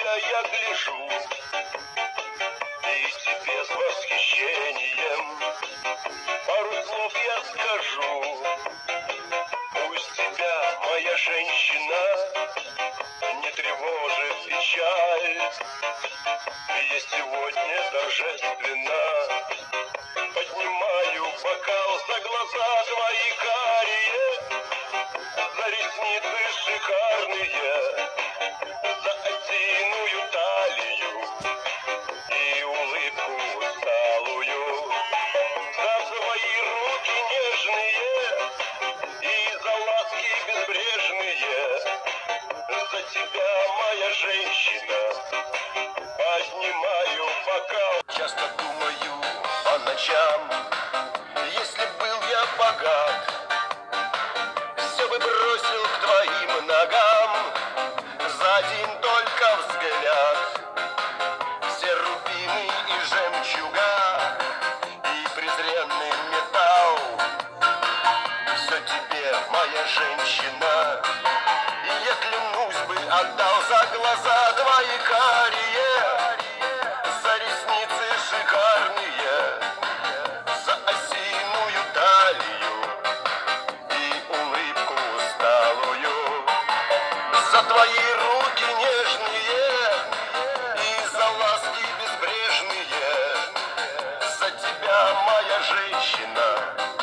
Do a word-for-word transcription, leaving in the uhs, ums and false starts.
тебя я гляжу, и тебе с восхищением пару слов я скажу. Пусть тебя, моя женщина, не тревожит печаль. Я сегодня торжественно поднимаю бокал за глаза твои карие, за ресницы шикарные, за осиную талию и улыбку усталую, за твои руки нежные и за ласки безбрежные, за тебя, моя женщина, поднимаю бокал. Часто думаю по ночам, если был я богат, все бы бросил к твоим ногам за один только взгляд. Все рубины и жемчуга и презренный металл, все тебе, моя женщина, и я клянусь бы отдал за глаза твои карие, за ресницы шикарные, за осиную талию и улыбку усталую, за твои руки нежные и за ласки безбрежные, за тебя, моя женщина.